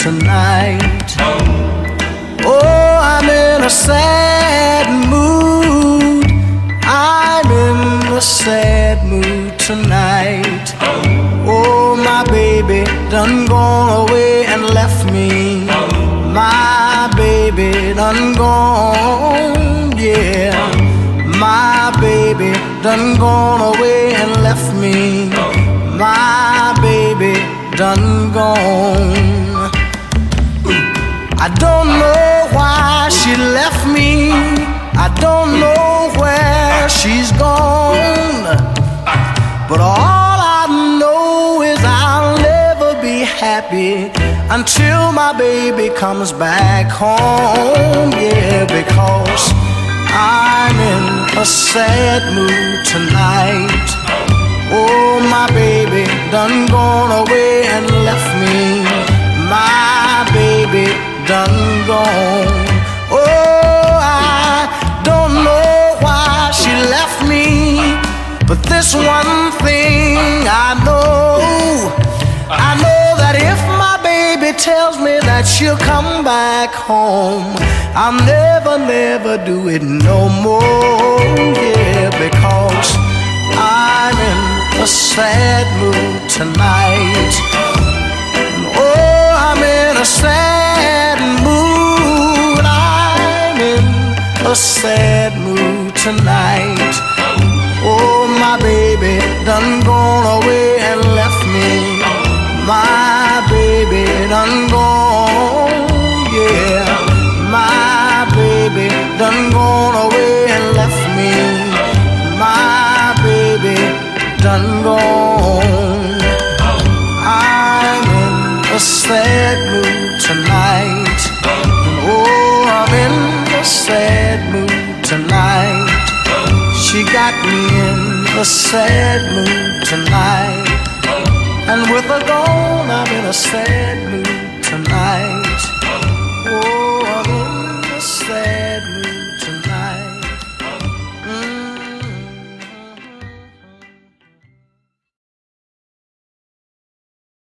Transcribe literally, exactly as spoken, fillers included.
tonight. Oh, I'm in a sad mood. I'm in a sad mood tonight. Oh, my baby done gone away and left me. My baby done gone, yeah. My baby done gone away and left me. My baby done gone. I don't know why she left me. I don't know where she's gone. But all I know is I'll never be happy until my baby comes back home. Yeah, because I'm in a sad mood tonight. Oh, my baby done gone away and left me. My baby done gone. Oh, I don't know why she left me, but this one thing I know, I know that if my baby tells me that she'll come back home, I'll never, never do it no more. Yeah, because I'm in a sad mood tonight. Oh, I'm in a sad mood. I'm in a sad mood tonight. Oh, my baby done gone away and left me. My baby done gone, yeah. My baby done gone away and left me. My baby done gone. I'm in a sad mood tonight. Oh, I'm in a sad mood tonight. She got me in a sad mood tonight. And with her gone, I'm in a sad mood tonight. Oh.